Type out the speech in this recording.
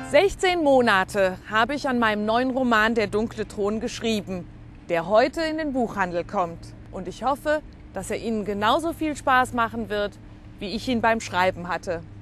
16 Monate habe ich an meinem neuen Roman Der dunkle Thron geschrieben, der heute in den Buchhandel kommt. Und ich hoffe, dass er Ihnen genauso viel Spaß machen wird, wie ich ihn beim Schreiben hatte.